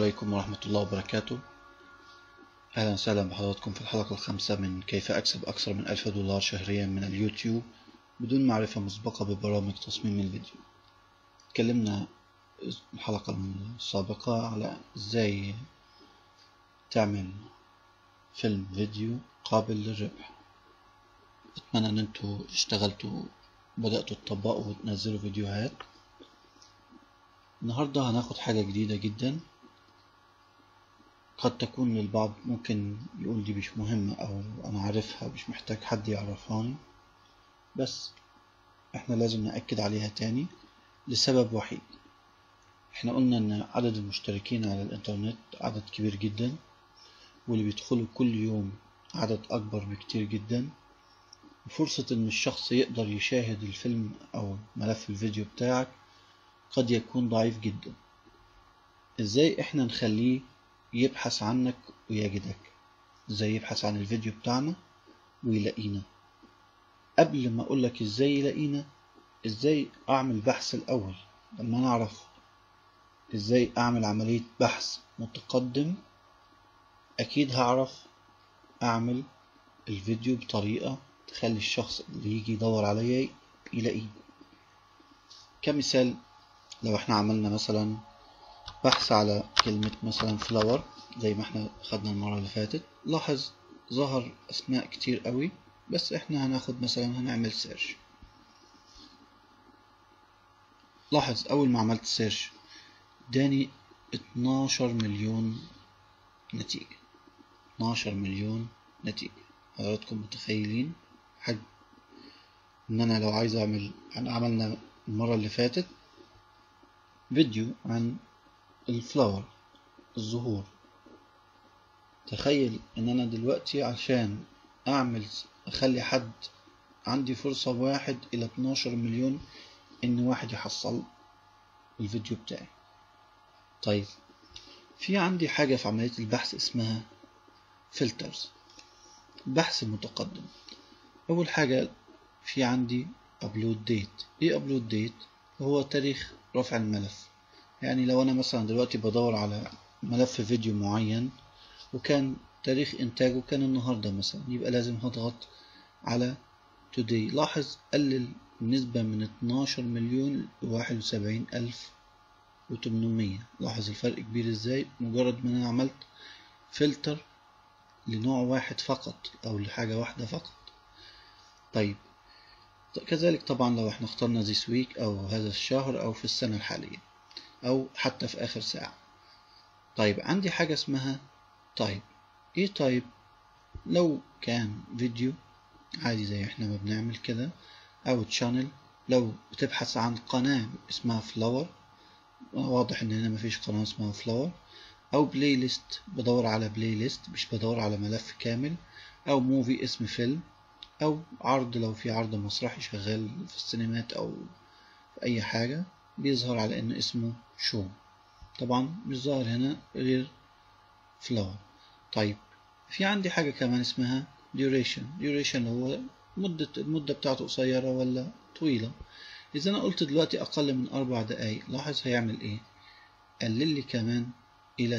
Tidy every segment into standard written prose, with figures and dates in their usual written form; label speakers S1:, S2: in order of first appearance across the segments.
S1: عليكم ورحمة الله وبركاته. أهلا وسهلا بحضراتكم في الحلقة الخامسة من كيف أكسب أكثر من $1000 شهريا من اليوتيوب بدون معرفة مسبقة ببرامج تصميم الفيديو. اتكلمنا الحلقة السابقة على إزاي تعمل فيلم فيديو قابل للربح. أتمنى أن انتوا اشتغلتوا وبدأتوا تطبقوا وتنزلوا فيديوهات. النهاردة هناخد حاجة جديدة جدا، قد تكون للبعض ممكن يقول دي مش مهمة أو أنا عارفها مش محتاج حد يعرفهاني، بس احنا لازم نأكد عليها تاني لسبب وحيد. احنا قلنا ان عدد المشتركين على الانترنت عدد كبير جدا، واللي بيدخلوا كل يوم عدد أكبر بكتير جدا، وفرصة ان الشخص يقدر يشاهد الفيلم أو ملف الفيديو بتاعك قد يكون ضعيف جدا. ازاي احنا نخليه يبحث عنك ويجدك؟ ازاي يبحث عن الفيديو بتاعنا ويلاقينا؟ قبل ما اقولك ازاي يلاقينا، ازاي اعمل بحث الاول؟ لما انا اعرف ازاي اعمل عملية بحث متقدم، اكيد هعرف اعمل الفيديو بطريقة تخلي الشخص اللي يجي يدور عليا يلاقيه. كمثال، لو احنا عملنا مثلا بحث على كلمة مثلا فلاور زي ما احنا خدنا المرة اللي فاتت، لاحظ ظهر اسماء كتير قوي، بس احنا هناخد مثلا هنعمل سيرش. لاحظ اول ما عملت سيرش اداني 12 مليون نتيجة. 12 مليون نتيجة. حضراتكم متخيلين حجم ان انا لو عايز اعمل، عملنا المرة اللي فاتت فيديو عن الفلاور، الزهور. تخيل ان انا دلوقتي عشان اخلي حد عندي فرصة 1 إلى 12 مليون ان واحد يحصل الفيديو بتاعي. طيب، في عندي حاجة في عملية البحث اسمها فلترز، بحث متقدم. اول حاجة في عندي upload date. ايه upload date؟ هو تاريخ رفع الملف. يعني لو انا مثلا دلوقتي بدور على ملف فيديو معين وكان تاريخ إنتاجه كان النهاردة مثلا، يبقى لازم هضغط على today. لاحظ قلل النسبة من 12 مليون ل71,800. لاحظ الفرق كبير ازاي مجرد ما أنا عملت فلتر لنوع واحد فقط أو لحاجة واحدة فقط. طيب، كذلك طبعا لو احنا اخترنا this week أو هذا الشهر أو في السنة الحالية أو حتى في آخر ساعة. طيب، عندي حاجة اسمها type. ايه type؟ لو كان فيديو عادي زي احنا ما بنعمل كده، او channel لو بتبحث عن قناة اسمها فلاور، واضح ان هنا مفيش قناة اسمها فلاور، او بلاي ليست بدور على بلاي ليست مش بدور على ملف كامل، او موفي اسم فيلم، او عرض لو في عرض مسرحي شغال في السينمات او في اي حاجة بيظهر على ان اسمه شو. طبعا مش ظاهر هنا غير فلاور. طيب، في عندي حاجة كمان اسمها duration هو المدة بتاعته قصيرة ولا طويلة. إذا أنا قلت دلوقتي أقل من 4 دقايق، لاحظ هيعمل إيه؟ قلل لي كمان إلى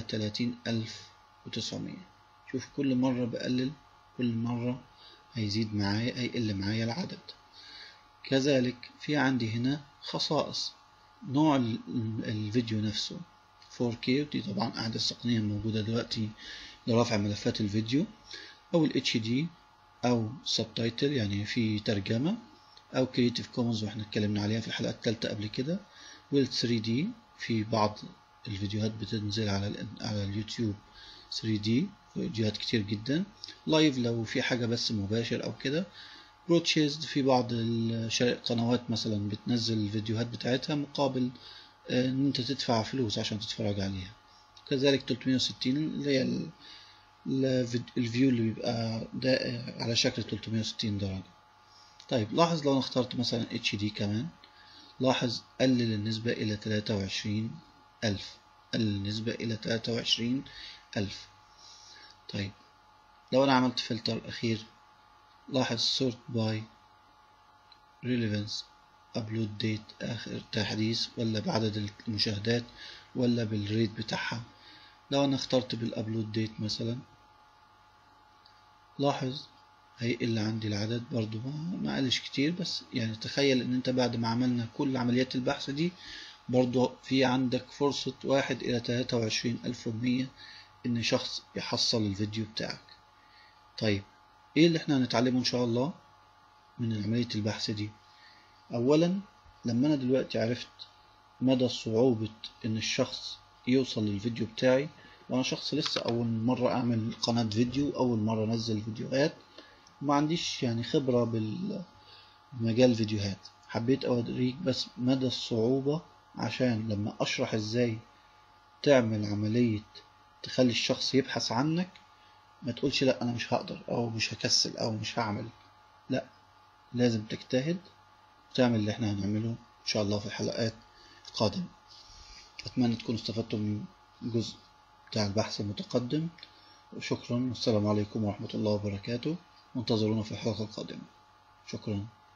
S1: 30,900. شوف، كل مرة بقلل كل مرة هيزيد معايا، هيقل معايا العدد. كذلك في عندي هنا خصائص نوع الفيديو نفسه 4K، ودي طبعا أحدث تقنية موجودة دلوقتي لرفع ملفات الفيديو، أو ال HD أو Subtitle يعني في ترجمة، أو Creative Commons واحنا اتكلمنا عليها في الحلقة الثالثة قبل كده، وال 3D في بعض الفيديوهات بتنزل على اليوتيوب 3D فيديوهات كتير جدا. لايف لو في حاجة بس مباشر أو كده. بروتشيزد في بعض القنوات مثلا بتنزل الفيديوهات بتاعتها مقابل ان انت تدفع فلوس عشان تتفرج عليها. كذلك 360 اللي هي الفيو اللي بيبقى ده على شكل 360 درجة. طيب، لاحظ لو انا اخترت مثلا HD كمان، لاحظ قلل النسبة إلى 23,000. قلل النسبة إلى 23,000. طيب، لو أنا عملت فلتر أخير، لاحظ sort by relevance upload date، آخر تحديث ولا بعدد المشاهدات ولا بالريت بتاعها. لو انا اخترت بالابلود ديت مثلا، لاحظ هيقل عندي العدد برضو، ما قلش كتير، بس يعني تخيل ان انت بعد ما عملنا كل عمليات البحث دي برضو في عندك فرصة 1 إلى 23,100 ان شخص يحصل الفيديو بتاعك. طيب ايه اللي احنا هنتعلمه ان شاء الله من عملية البحث دي؟ اولا، لما انا دلوقتي عرفت مدى صعوبة ان الشخص يوصل للفيديو بتاعي، وانا شخص لسه اول مرة اعمل قناة فيديو، اول مرة انزل فيديوهات، وما عنديش يعني خبرة بمجال الفيديوهات، حبيت اوريك بس مدى الصعوبة عشان لما اشرح ازاي تعمل عملية تخلي الشخص يبحث عنك ما تقولش لا انا مش هقدر او مش هكسل او مش هعمل. لا، لازم تجتهد وتعمل اللي احنا هنعمله ان شاء الله في الحلقات القادمة. اتمنى تكونوا استفدتم من الجزء بتاع البحث المتقدم، وشكرا والسلام عليكم ورحمة الله وبركاته، وانتظرونا في الحلقة القادمة. شكرا.